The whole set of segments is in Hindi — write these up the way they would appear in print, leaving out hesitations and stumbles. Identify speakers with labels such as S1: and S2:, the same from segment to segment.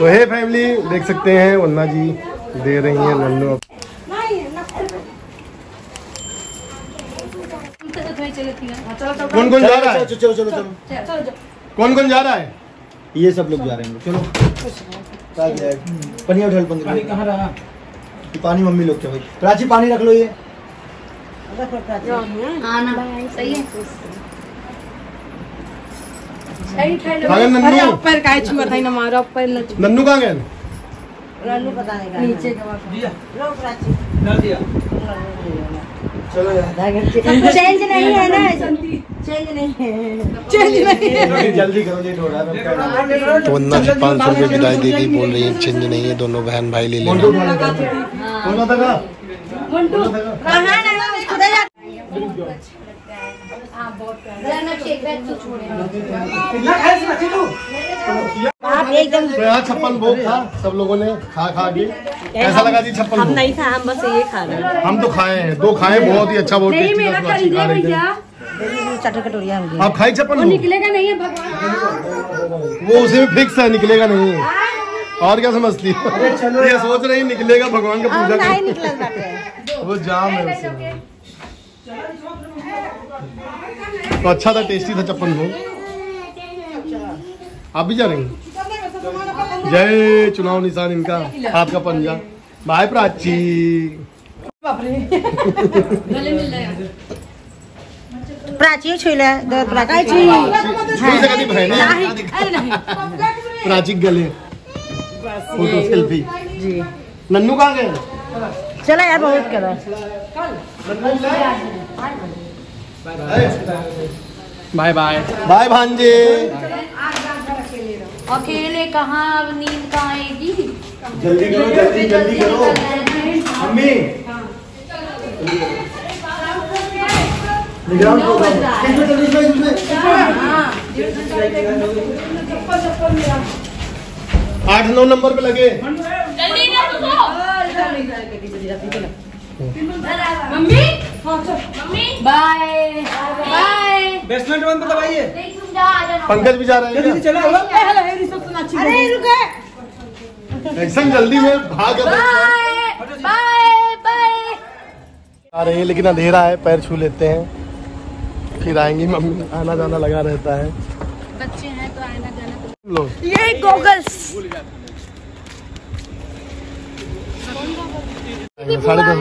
S1: तो हे फैमिली देख सकते हैं वन्ना जी दे रही हैं नन्नू। कौन कौन जा रहा है?
S2: चलो चलो चलो
S1: कौन कौन जा रहा है?
S2: ये सब लोग जा रहे हैं। चलो पनिया उठा, पानी कहाँ रहा? पानी मम्मी लोग क्या भाई? प्राची पानी रख लो। ये
S3: सही है।
S1: नन्नू
S3: ऊपर काय छुआ था ना मारा ऊपर
S1: नन्नू कहाँ गए?
S3: नन्नू पता नहीं नीचे का लो प्राची
S2: डाल दिया। चलो
S3: चेंज नहीं है ना, चेंज नहीं है, चेंज नहीं है।
S2: जल्दी करो, लेट हो रहा है।
S1: तो वन्ना जी 500 रुपये विदाई दे दी, बोल रही है चेंज नहीं है, दोनों बहन भाई ले लेना।
S3: आप एकदम
S1: 56 भोग था, सब लोगों ने खा के कैसा लगा जी? 56
S3: हम नहीं खा, हम बस ये खा रहे हैं।
S1: हम तो खाए हैं, 2 खाए, बहुत ही अच्छा, बहुत टेस्टी था।
S3: कटोरिया
S1: आप खाई 56?
S3: निकलेगा नहीं है भगवान,
S1: वो उसे भी फिक्स है, निकलेगा नहीं है। और क्या समझती है? ये सोच रही निकलेगा, भगवान का पूजा कर, वो जाम है उसे। तो अच्छा था, टेस्टी था 56 भोग। आप भी जा रहे हैं? जय चुनाव निशान इनका, आपका पंजा। बाय प्राची।
S3: प्राची छुईले प्राची
S1: प्राची गले फोटो सेल्फी जी। नन्नू कहाँ गए?
S3: चलो यार, बहुत करो।
S1: बाय बाय बाय भांजे।
S4: अकेले कहाँ, नींद कहाँ आएगी?
S2: जल्दी करो, जल्दी जल्दी करो मम्मी। निगरान प्रोग्राम
S1: 8-9 नंबर पे लगे।
S4: जल्दी ना mummy, mummy bye bye.
S2: Basement बंद दबाइए।
S1: पंकज भी जा रहे हैं।
S2: चलो
S3: अरे रुके,
S1: ऐसा जल्दी में भाग
S4: बाय बाय बाय।
S1: आ रही है, लेकिन अंधेरा है, पैर छू लेते हैं, फिर आएंगी मम्मी। आना जाना लगा रहता है,
S4: बच्चे हैं तो आना जाना।
S1: लो
S3: ये गोगल्स
S1: 10:30।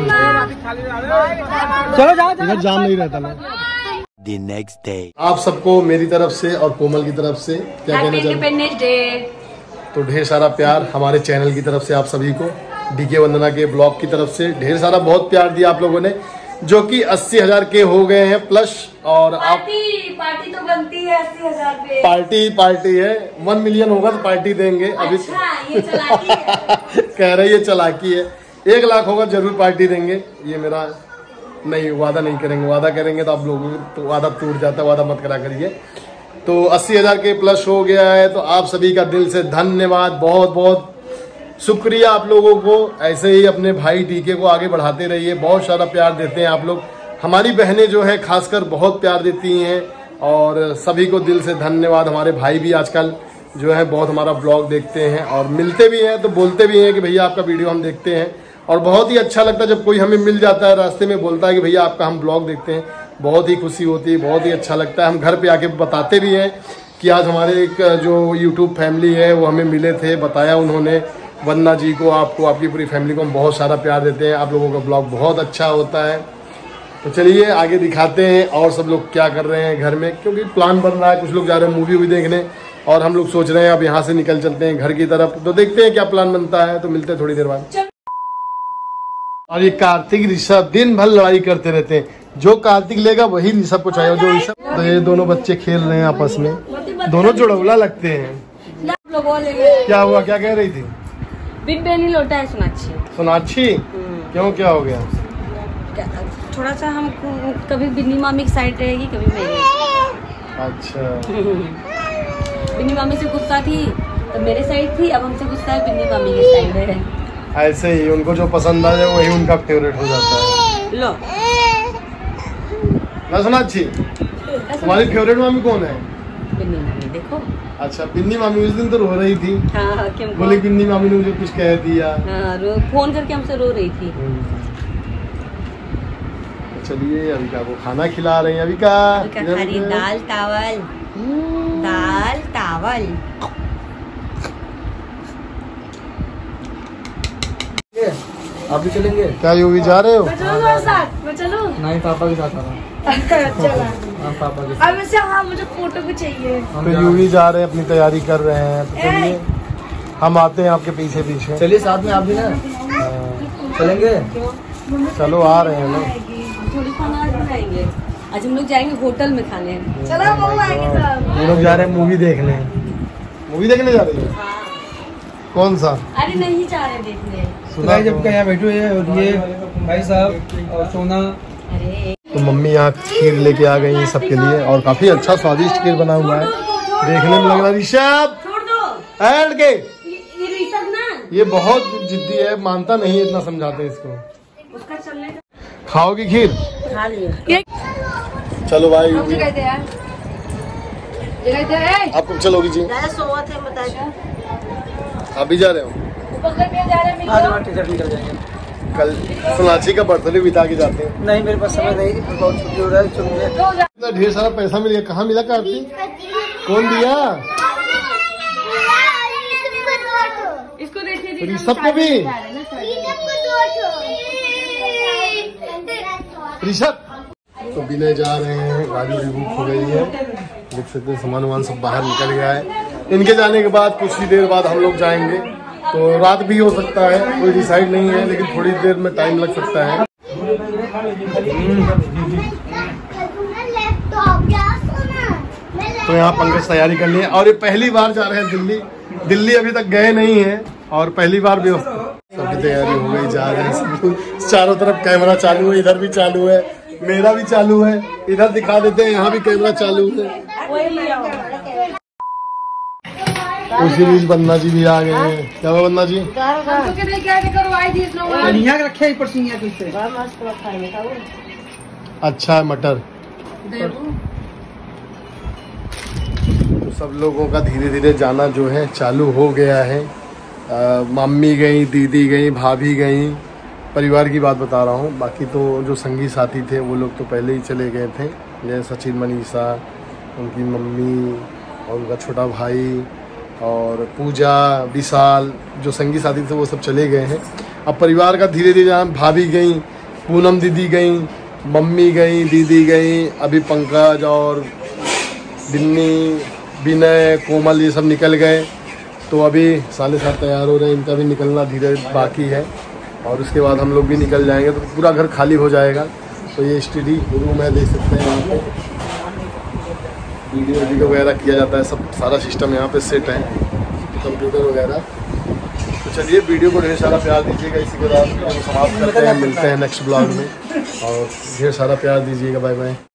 S2: चलो जाओ
S1: इधर जाम नहीं रहता ना।
S5: The next day.
S1: आप सबको मेरी तरफ से और कोमल की तरफ से क्या कहना चाहते
S4: इंडिपेंडेंस डे।
S1: तो ढेर सारा प्यार हमारे चैनल की तरफ से आप सभी को, डीके वंदना के ब्लॉग की तरफ से ढेर सारा बहुत प्यार दिया आप लोगों ने, जो कि 80,000 के हो गए हैं प्लस। और आप
S4: पार्टी तो बनती है 80,000 पे।
S1: पार्टी है, 1 मिलियन होगा तो पार्टी देंगे। अभी
S4: अच्छा, ये चालाकी है।
S1: कह रही है चालाकी है। 1 लाख होगा जरूर पार्टी देंगे, ये मेरा नहीं, वादा नहीं करेंगे। वादा करेंगे तो आप लोगों को तो वादा टूट जाता है, वादा मत करा करिए। तो 80,000 के प्लस हो गया है, तो आप सभी का दिल से धन्यवाद, बहुत बहुत शुक्रिया आप लोगों को। ऐसे ही अपने भाई डीके को आगे बढ़ाते रहिए, बहुत सारा प्यार देते हैं आप लोग। हमारी बहनें जो है खासकर बहुत प्यार देती हैं, और सभी को दिल से धन्यवाद। हमारे भाई भी आजकल जो है बहुत हमारा ब्लॉग देखते हैं, और मिलते भी हैं तो बोलते भी हैं कि भैया आपका वीडियो हम देखते हैं। और बहुत ही अच्छा लगता है जब कोई हमें मिल जाता है रास्ते में, बोलता है कि भैया आपका हम ब्लॉग देखते हैं। बहुत ही खुशी होती है, बहुत ही अच्छा लगता है। हम घर पे आके बताते भी हैं कि आज हमारे एक जो यूट्यूब फैमिली है वो हमें मिले थे, बताया उन्होंने वंदना जी को, आपको, आपकी पूरी फैमिली को हम बहुत सारा प्यार देते हैं। आप लोगों का ब्लॉग बहुत अच्छा होता है। तो चलिए आगे दिखाते हैं और सब लोग क्या कर रहे हैं घर में, क्योंकि प्लान बन रहा है। कुछ लोग जा रहे हैं मूवी भी देखने, और हम लोग सोच रहे हैं अब यहाँ से निकल चलते हैं घर की तरफ। तो देखते हैं क्या प्लान बनता है, तो मिलते हैं थोड़ी देर बाद। और ये कार्तिक ऋषभ दिन भर लड़ाई करते रहते हैं, जो कार्तिक लेगा वही ऋषभ को चाहिए, जो ऋषभ। तो ये दोनों बच्चे खेल रहे हैं आपस में, दोनों जुड़वला लगते हैं। क्या हुआ, क्या कह रही थी?
S4: बिन लौटा है सोनाक्षी।
S1: सोनाक्षी क्यों, क्या हो गया?
S4: थोड़ा सा हम कभी बिन्नी मामी की साइड रहेगी, कभी मेरी।
S1: अच्छा,
S4: बिन्नी मामी से गुस्सा थी तो मेरे साइड थी, अब हमसे गुस्सा है बिन्नी मामी की साइड है।
S1: ऐसे ही उनको जो पसंद आ जाए वही उनका फेवरेट हो जाता है।
S4: लो
S1: ना सोनाक्षी, तुम्हारी फेवरेट मामी कौन है?
S4: बिन्नी मामी देखो।
S1: अच्छा, बिन्नी मामी उस दिन तो रो रही थी,
S4: हाँ क्यों
S1: बोले बिन्नी मामी ने मुझे कुछ कह दिया।
S4: हाँ, फोन करके हमसे रो रही थी।
S1: चलिए अविका को खाना खिला रहे हैं। अविका
S4: खा रही दाल चावल, दाल चावल।
S2: आप भी चलेंगे?
S1: क्या यू भी जा रहे हो?
S3: मैं चलूं?
S2: नहीं, पापा के साथ आना।
S3: चला।
S2: हाँ, पापा के साथ।
S3: अब से हाँ मुझे फोटो भी चाहिए।
S1: तो यू भी जा रहे हैं, अपनी तैयारी कर रहे हैं। तो चलिए हम आते हैं आपके पीछे पीछे।
S2: चलिए साथ में आप भी ना चलेंगे।
S1: चलो आ रहे हैं ना।
S4: थोड़ी खाना आज बनाएंगे। आज हम लोग जाएंगे होटल में खाने।
S3: चलो बहू आएंगे सब।
S1: हम लोग जा रहे हैं मूवी देखने। मूवी देखने जा रही है? कौन सा?
S4: अरे नहीं जा रहे देखने।
S1: सुना
S2: जब यहाँ बैठे हुए और ये भाई साहब और सोना।
S4: अरे
S1: तो मम्मी यहाँ खीर लेके आ गई है सबके लिए, और काफी अच्छा स्वादिष्ट खीर बना हुआ है, देखने में लग रहा है। ऋषभ
S4: छोड़ दो
S1: ऐड के
S4: ये ऋषभ ना,
S1: ये बहुत जिद्दी है, मानता नहीं है, इतना समझाते हैं इसको।
S4: उसका चलने
S1: खाओगी खीर?
S4: खा लिया।
S1: चलो भाई
S3: ये कहते हैं ये कहते हैं
S1: आप कब चलोगी जी?
S4: सोवा थे बताया।
S1: आप भी जा रहे हो?
S3: बगल में जा रहे हैं
S2: आज हमारे टीचर निकल जाएंगे।
S1: कल सोनाक्षी का बर्थडे बिता के जाते हैं।
S2: नहीं, मेरे पास समय नहीं, बहुत छुट्टी हो रहा है। चलिए।
S1: इतना ढेर सारा पैसा मिल गया, कहाँ मिला कार्ती? कौन दिया?
S3: इसको देखिए
S1: ऋषभ को भी? ऋषभ तो विनय जा रहे हैं, गाड़ी भी बुक हो गई है, देख सकते हैं सामान वामान सब बाहर निकल गया है। इनके जाने के बाद कुछ ही देर बाद हम लोग जाएंगे, तो रात भी हो सकता है, कोई डिसाइड नहीं है, लेकिन थोड़ी देर में टाइम लग सकता है। तो यहाँ पंकज तैयारी कर लिए, और ये पहली बार जा रहे हैं दिल्ली। दिल्ली अभी तक गए नहीं हैं, और पहली बार भी सबकी तैयारी हो गई, जा रहे हैं। चारों तरफ कैमरा चालू है, इधर भी चालू है, मेरा भी चालू है, इधर दिखा देते हैं, यहाँ भी कैमरा चालू है। उसी बीच बन्ना जी भी आ गए हैं। क्या हुआ बन्ना जी?
S2: रखे परसिया किससे?
S1: अच्छा है मटर। तो सब लोगों का धीरे धीरे जाना जो है चालू हो गया है। मम्मी गई, दीदी गई, भाभी गई, परिवार की बात बता रहा हूँ। बाकी तो जो संगी साथी थे वो लोग तो पहले ही चले गए थे, जैसे सचिन, मनीषा, उनकी मम्मी और उनका छोटा भाई, और पूजा, विशाल, जो संगी साथी थे वो सब चले गए हैं। अब परिवार का धीरे धीरे जाना। भाभी गई, पूनम दीदी गई, मम्मी गई, दीदी गई, अभी पंकज और बिन्नी, विनय, कोमल ये सब निकल गए। तो अभी 7:30 तैयार हो रहे हैं, इनका भी निकलना धीरे बाकी है, और उसके बाद हम लोग भी निकल जाएंगे, तो पूरा घर खाली हो जाएगा। तो ये स्टडी रूम है, देख सकते हैं, यहाँ पे वीडियो वगैरह किया जाता है, सब सारा सिस्टम यहाँ पे सेट है, कंप्यूटर वगैरह। तो चलिए वीडियो को ढेर सारा प्यार दीजिएगा, इसी के साथ वीडियो को समाप्त करते हैं, मिलते हैं नेक्स्ट ब्लॉग में, और ढेर सारा प्यार दीजिएगा। Bye bye.